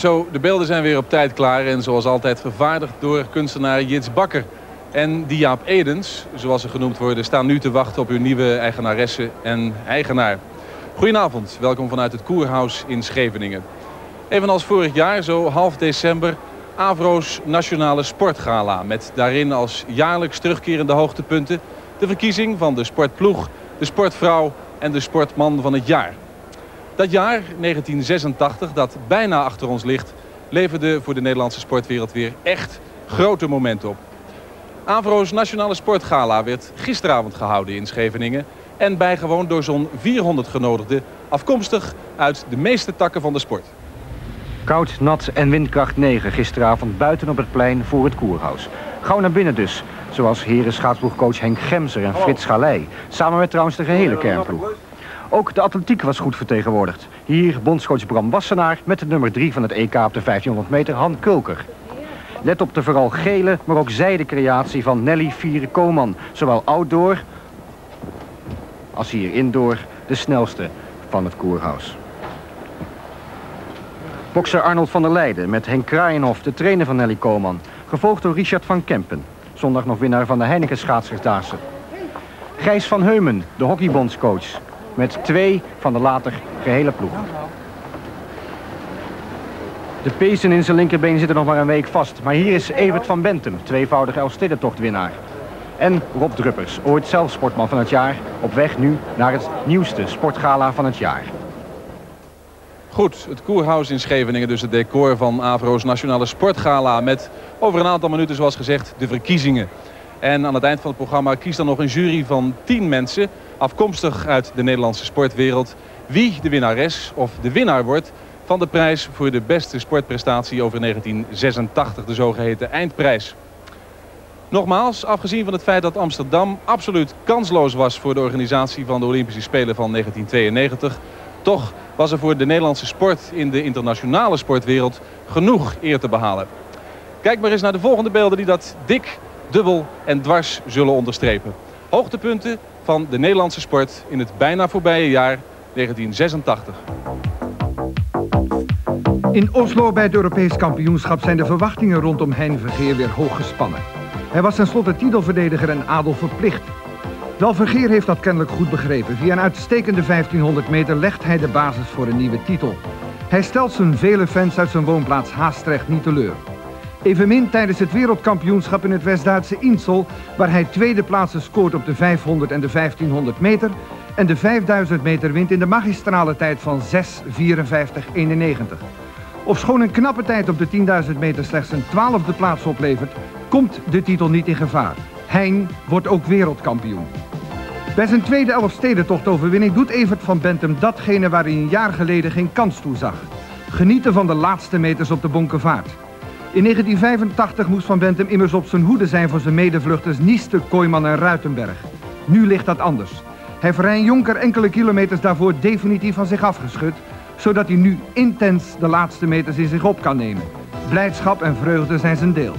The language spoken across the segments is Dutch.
Zo, de beelden zijn weer op tijd klaar en zoals altijd vervaardigd door kunstenaar Jits Bakker. En die Jaap Edens, zoals ze genoemd worden, staan nu te wachten op hun nieuwe eigenaresse en eigenaar. Goedenavond, welkom vanuit het Kurhaus in Scheveningen. Evenals vorig jaar, zo half december, Avro's Nationale Sportgala. Met daarin als jaarlijks terugkerende hoogtepunten de verkiezing van de sportploeg, de sportvrouw en de sportman van het jaar. Dat jaar, 1986, dat bijna achter ons ligt, leverde voor de Nederlandse sportwereld weer echt grote momenten op. Avro's Nationale Sportgala werd gisteravond gehouden in Scheveningen en bijgewoond door zo'n 400 genodigden, afkomstig uit de meeste takken van de sport. Koud, nat en windkracht 9 gisteravond buiten op het plein voor het Kurhaus. Gauw naar binnen dus, zoals heren schaatsboegcoach Henk Gemser en Frits Galei, samen met trouwens de gehele kernploeg. Ook de atletiek was goed vertegenwoordigd. Hier bondscoach Bram Wassenaar met de nummer 3 van het EK op de 1500 meter, Han Kulker. Let op de vooral gele, maar ook zijde creatie van Nelly Vieren-Koman. Zowel outdoor als hier indoor de snelste van het Kurhaus. Bokser Arnold van der Leijden met Henk Kraaienhof, de trainer van Nelly Koman. Gevolgd door Richard van Kempen, zondag nog winnaar van de Heineken Schaatsdaagse. Gijs van Heumen, de hockeybondscoach, met 2 van de later gehele ploeg. De pezen in zijn linkerbeen zitten nog maar een week vast. Maar hier is Evert van Bentum, tweevoudig Elfstedentochtwinnaar. En Rob Druppers, ooit zelf sportman van het jaar, op weg nu naar het nieuwste sportgala van het jaar. Goed, het Kurhaus in Scheveningen, dus het decor van Avro's Nationale Sportgala. Met over een aantal minuten, zoals gezegd, de verkiezingen. En aan het eind van het programma kiest dan nog een jury van 10 mensen, afkomstig uit de Nederlandse sportwereld, wie de winnares of de winnaar wordt van de prijs voor de beste sportprestatie over 1986, de zogeheten eindprijs. Nogmaals, afgezien van het feit dat Amsterdam absoluut kansloos was voor de organisatie van de Olympische Spelen van 1992, toch was er voor de Nederlandse sport in de internationale sportwereld genoeg eer te behalen. Kijk maar eens naar de volgende beelden die dat dik, dubbel en dwars zullen onderstrepen. Hoogtepunten van de Nederlandse sport in het bijna voorbije jaar 1986. In Oslo bij het Europees kampioenschap zijn de verwachtingen rondom Hein Vergeer weer hoog gespannen. Hij was tenslotte titelverdediger en adel verplicht. Wel, Vergeer heeft dat kennelijk goed begrepen. Via een uitstekende 1500 meter legt hij de basis voor een nieuwe titel. Hij stelt zijn vele fans uit zijn woonplaats Haastrecht niet teleur. Evenmin tijdens het wereldkampioenschap in het West-Duitse Insel, waar hij tweede plaatsen scoort op de 500 en de 1500 meter en de 5000 meter wint in de magistrale tijd van 6:54:91. Ofschoon een knappe tijd op de 10.000 meter slechts een 12e plaats oplevert, komt de titel niet in gevaar. Hein wordt ook wereldkampioen. Bij zijn tweede Elfstedentochtoverwinning doet Evert van Bentum datgene waar hij een jaar geleden geen kans toe zag. Genieten van de laatste meters op de Bonkevaart. In 1985 moest Van Bentum immers op zijn hoede zijn voor zijn medevluchters Nieste, Kooijman en Ruitenberg. Nu ligt dat anders. Hij heeft Rijn Jonker enkele kilometers daarvoor definitief van zich afgeschud, zodat hij nu intens de laatste meters in zich op kan nemen. Blijdschap en vreugde zijn zijn deel.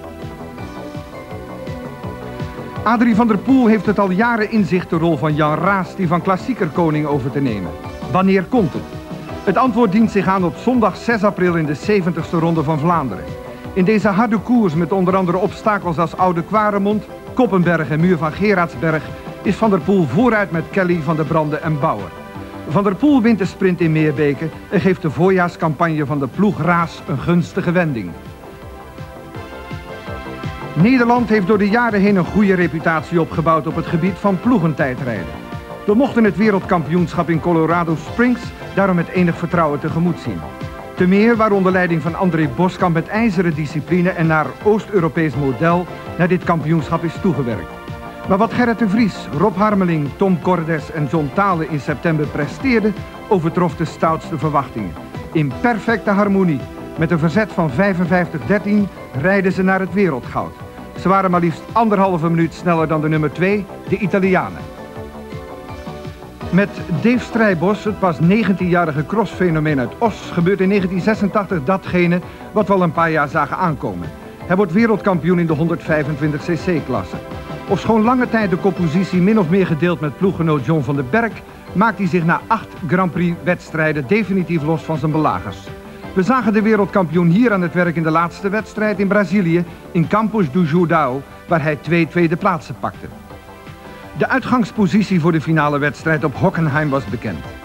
Adrie van der Poel heeft het al jaren in zich de rol van Jan Raas die van klassiekerkoning over te nemen. Wanneer komt het? Het antwoord dient zich aan op zondag 6 april in de 70ste ronde van Vlaanderen. In deze harde koers met onder andere obstakels als Oude Kwaremond, Koppenberg en Muur van Gerardsberg is Van der Poel vooruit met Kelly, Van der Brande en Bauer. Van der Poel wint de sprint in Meerbeke en geeft de voorjaarscampagne van de ploeg Raas een gunstige wending. Nederland heeft door de jaren heen een goede reputatie opgebouwd op het gebied van ploegentijdrijden. We mochten het wereldkampioenschap in Colorado Springs daarom met enig vertrouwen tegemoet zien. Te meer waar onder leiding van André Boskamp met ijzeren discipline en naar Oost-Europees model naar dit kampioenschap is toegewerkt. Maar wat Gerrit de Vries, Rob Harmeling, Tom Cordes en John Tale in september presteerden, overtrof de stoutste verwachtingen. In perfecte harmonie, met een verzet van 55-13, rijden ze naar het wereldgoud. Ze waren maar liefst 1,5 minuut sneller dan de nummer 2, de Italianen. Met Dave Strijbos, het pas 19-jarige crossfenomeen uit Os, gebeurt in 1986 datgene wat we al een paar jaar zagen aankomen. Hij wordt wereldkampioen in de 125cc-klasse. Ofschoon lange tijd de koppositie min of meer gedeeld met ploeggenoot John van den Berg, maakt hij zich na 8 Grand Prix wedstrijden definitief los van zijn belagers. We zagen de wereldkampioen hier aan het werk in de laatste wedstrijd in Brazilië, in Campos do Jordão, waar hij 2 tweede plaatsen pakte. De uitgangspositie voor de finale wedstrijd op Hockenheim was bekend.